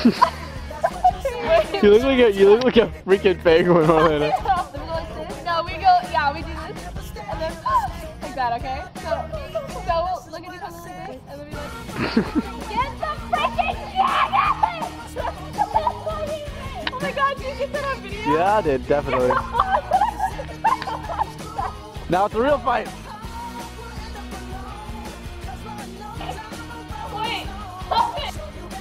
You look like a freaking penguin, Marlena. No, we go, yeah, we do this, and then like that, okay? So we'll look at each other like this, and then we like, get the freaking jacket! Oh my god, did you get that on video? Yeah, I did, definitely. Now it's a real fight. Wait, stop it!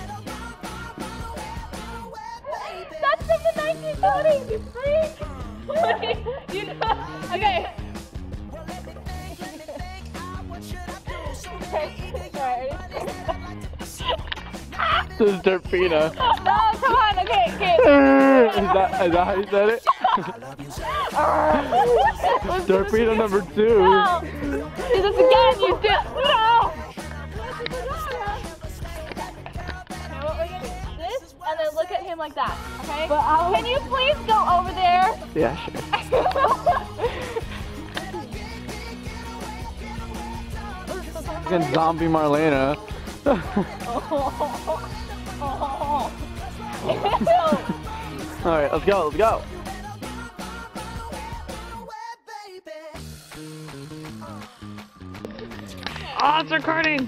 That's from the 1930s, you freak! Wait, you know, okay. This is Derpina. No, come on, okay. Is that how you said it? Derpina number 2. No! Do this again, you do. No! Okay, what we're gonna do this, and then look at him like that, okay? But can you please go over there? Yeah, sure. Fucking zombie Marlena. Alright, let's go, let's go. Oh, it's recording!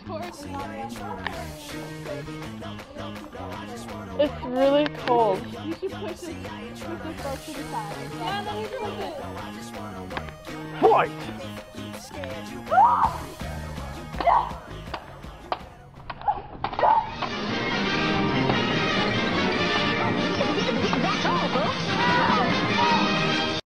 It's really cold. You should push this boat to the side. Yeah, then you push it. Fight!